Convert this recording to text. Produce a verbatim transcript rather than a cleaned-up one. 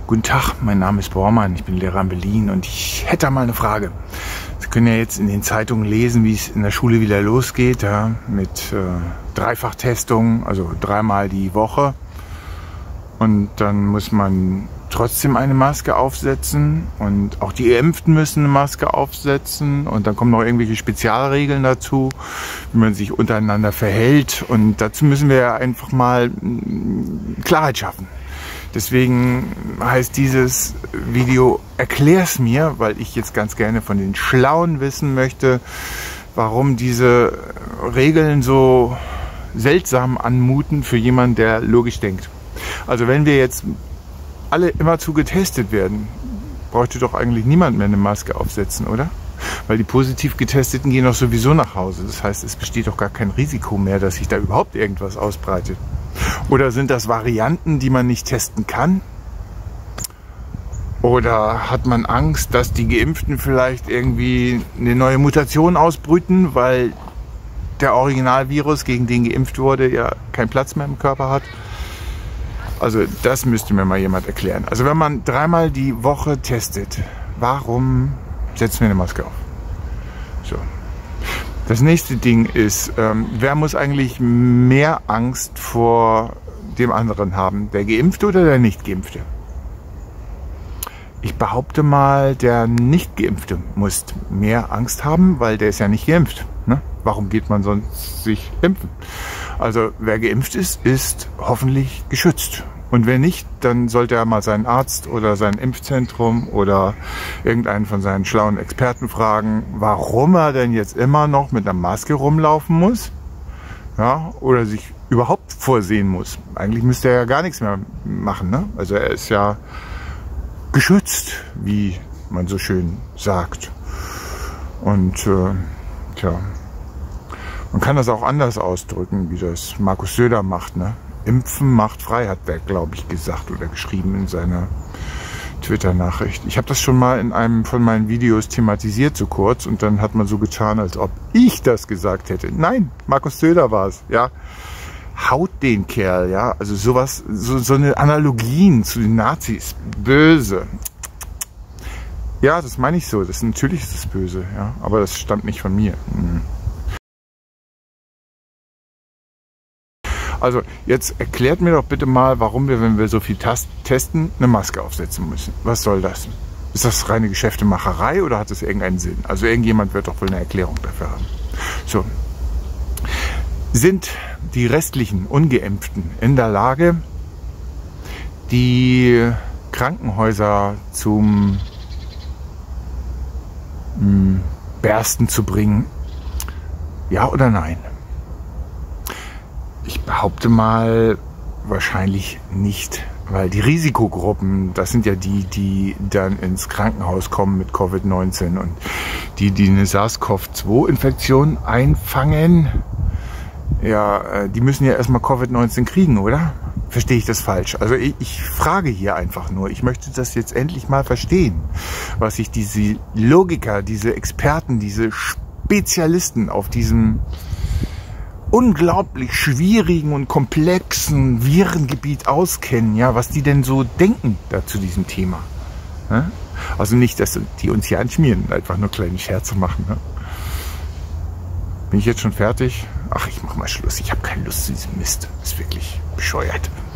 Guten Tag, mein Name ist Bormann, ich bin Lehrer in Berlin und ich hätte mal eine Frage. Sie können ja jetzt in den Zeitungen lesen, wie es in der Schule wieder losgeht, ja, mit äh, Dreifachtestung, also dreimal die Woche. Und dann muss man trotzdem eine Maske aufsetzen und auch die Geimpften müssen eine Maske aufsetzen und dann kommen noch irgendwelche Spezialregeln dazu, wie man sich untereinander verhält, und dazu müssen wir einfach mal Klarheit schaffen. Deswegen heißt dieses Video "Erklär's mir", weil ich jetzt ganz gerne von den Schlauen wissen möchte, warum diese Regeln so seltsam anmuten für jemanden, der logisch denkt. Also wenn wir jetzt alle immerzu getestet werden, bräuchte doch eigentlich niemand mehr eine Maske aufsetzen, oder? Weil die positiv Getesteten gehen doch sowieso nach Hause. Das heißt, es besteht doch gar kein Risiko mehr, dass sich da überhaupt irgendwas ausbreitet. Oder sind das Varianten, die man nicht testen kann? Oder hat man Angst, dass die Geimpften vielleicht irgendwie eine neue Mutation ausbrüten, weil der Originalvirus, gegen den geimpft wurde, ja keinen Platz mehr im Körper hat? Also das müsste mir mal jemand erklären. Also wenn man dreimal die Woche testet, warum setzen wir eine Maske auf? So. Das nächste Ding ist, ähm, wer muss eigentlich mehr Angst vor dem anderen haben? Der Geimpfte oder der Nicht-Geimpfte? Ich behaupte mal, der Nicht-Geimpfte muss mehr Angst haben, weil der ist ja nicht geimpft. Ne? Warum geht man sonst sich impfen? Also wer geimpft ist, ist hoffentlich geschützt. Und wer nicht, dann sollte er mal seinen Arzt oder sein Impfzentrum oder irgendeinen von seinen schlauen Experten fragen, warum er denn jetzt immer noch mit einer Maske rumlaufen muss, ja, oder sich überhaupt vorsehen muss. Eigentlich müsste er ja gar nichts mehr machen, ne? Also er ist ja geschützt, wie man so schön sagt. Und äh, tja, man kann das auch anders ausdrücken, wie das Markus Söder macht, ne? Impfen macht frei, hat der, glaube ich, gesagt oder geschrieben in seiner Twitter-Nachricht. Ich habe das schon mal in einem von meinen Videos thematisiert, so kurz, und dann hat man so getan, als ob ich das gesagt hätte. Nein, Markus Söder war es, ja. Haut den Kerl, ja. Also sowas, so, so eine Analogien zu den Nazis, böse. Ja, das meine ich so. Das natürlich ist es böse, ja. Aber das stammt nicht von mir. Hm. Also jetzt erklärt mir doch bitte mal, warum wir, wenn wir so viel testen, eine Maske aufsetzen müssen. Was soll das? Ist das reine Geschäftemacherei oder hat das irgendeinen Sinn? Also irgendjemand wird doch wohl eine Erklärung dafür haben. So. Sind die restlichen Ungeimpften in der Lage, die Krankenhäuser zum mh, Bersten zu bringen? Ja oder nein? Ich behaupte mal, wahrscheinlich nicht, weil die Risikogruppen, das sind ja die, die dann ins Krankenhaus kommen mit Covid neunzehn und die, die eine SARS-CoV zwei Infektion einfangen, ja, die müssen ja erstmal Covid neunzehn kriegen, oder? Verstehe ich das falsch? Also ich, ich frage hier einfach nur, ich möchte das jetzt endlich mal verstehen, was sich diese Logiker, diese Experten, diese Spezialisten auf diesem unglaublich schwierigen und komplexen Virengebiet auskennen, ja, was die denn so denken da zu diesem Thema. Ne? Also nicht, dass die uns hier anschmieren, einfach nur kleine Scherze machen. Ne? Bin ich jetzt schon fertig? Ach, ich mach mal Schluss. Ich habe keine Lust zu diesem Mist. Das ist wirklich bescheuert.